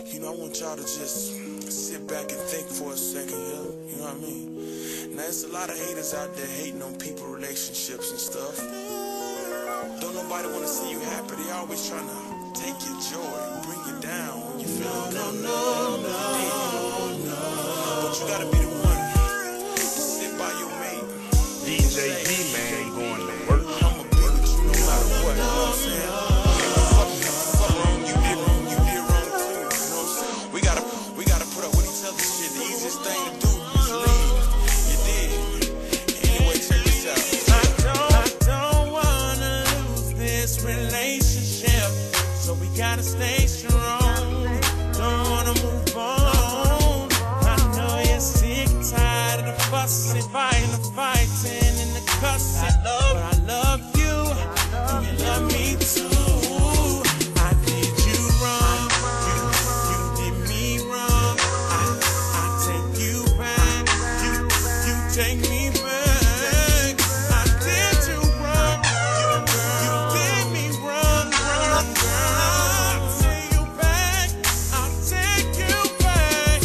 You know, I want y'all to just sit back and think for a second, you know what I mean? Now, there's a lot of haters out there hating on people, relationships and stuff. Don't nobody want to see you happy. They always trying to take your joy, bring you down when you feel no. But you gotta be the one to sit by your mate. DJ D-Man going to work. I'ma be with you no matter what, you know what I'm saying? Fuck wrong, you did wrong too, you know what I'm saying? We gotta put up with each other's shit. The easiest thing to do is leave. You did. Anyway, check this out. I don't wanna lose this relationship, so we gotta stay strong. Don't wanna move on. I know you're sick and tired of the fussing, fighting, and the cussing. But I love you, and you love me too. I did you wrong, you did me wrong. I take you back, you take me back. I did you wrong, you did me wrong, I'll take you back, I'll take you back.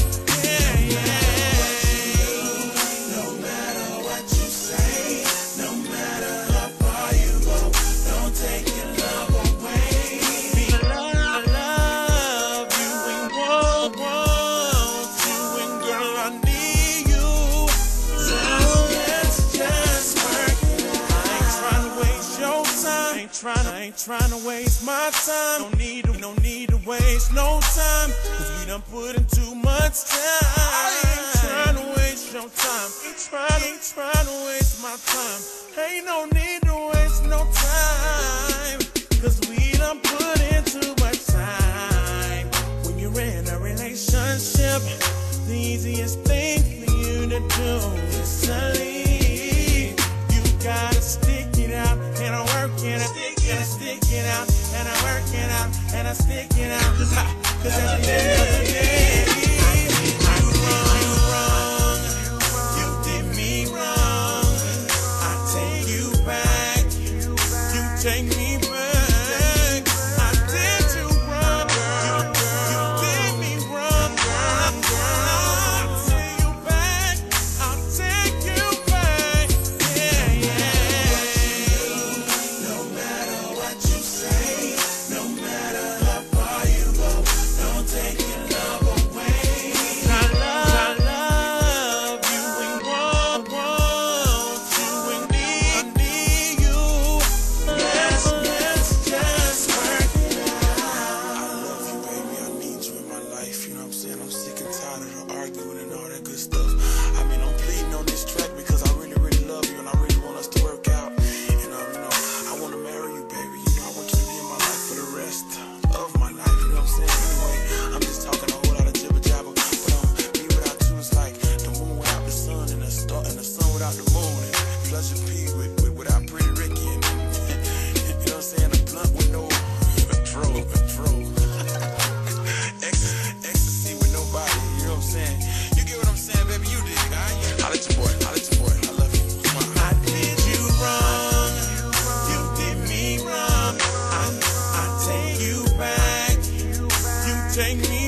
No matter what you say, no matter how far you go, don't take your love away. I love you and want you, and girl, I need you. So let's just work it out. I ain't trying to waste your time. I ain't trying to waste my time. No need to waste no time, 'cause we done put in too much time. I ain't trying to waste your time. Ain't trying to waste my time. Ain't no need to waste no time, 'cause we done put in too much time. When you're in a relationship, the easiest thing for you to do is to leave. You gotta stick it out and I work it out, and I stick it out and I work it out and I stick it out. 'Cause at the end of the day, you wrong, you did me wrong. I take you back, you take me back. I did you wrong, you did me wrong, I'll take you back, I'll take you back. No matter what you say, no matter how far you go, don't take your love away. I love you and want you, and need you. Let's just work it out. I love you, baby. I need you in my life. You know what I'm saying? I'm sick and tired of the arguing and all that good stuff. I mean, I'm pleading on this track because I really love you and I really want us to work out. And I want to marry you, baby. You know, I want you to be in my life for the rest of my life. You know what I'm saying? Anyway, I'm just talking a whole lot of jibber jabber. But me without you is like the moon without the sun, and the sun without the moon, and Pleasure P without Pretty Ricky, and you know what I'm saying? A blunt with no dro. Ecstasy with nobody. You know what I'm saying? You get what I'm saying, baby? You dig? Holla at your boy. I love you. I did you wrong, you did me wrong. I take you back, you take me